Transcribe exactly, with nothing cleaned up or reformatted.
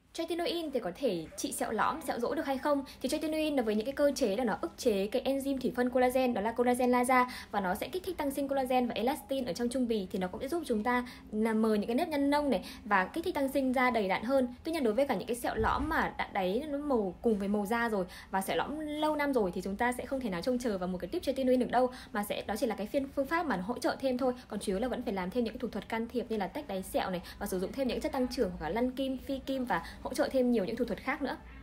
Tretinoin thì có thể trị sẹo lõm, sẹo rỗ được hay không? Thì tretinoin là với những cái cơ chế là nó ức chế cái enzyme thủy phân collagen, đó là collagen lyasa, và nó sẽ kích thích tăng sinh collagen và elastin ở trong chung bì, thì nó cũng sẽ giúp chúng ta làm mờ những cái nếp nhăn nông này và kích thích tăng sinh da đầy đặn hơn. Tuy nhiên đối với cả những cái sẹo lõm mà đã đáy nó màu cùng với màu da rồi và sẹo lõm lâu năm rồi thì chúng ta sẽ không thể nào trông chờ vào một cái tip tretinoin được đâu, mà sẽ đó chỉ là cái phiên phương pháp mà nó hỗ trợ thêm thôi. Còn chủ yếu là vẫn phải làm thêm những cái thủ thuật can thiệp như là tách đáy sẹo này, và sử dụng thêm những chất tăng trưởng hoặc là lăn kim, phi kim, và hỗ trợ thêm nhiều những thủ thuật khác nữa.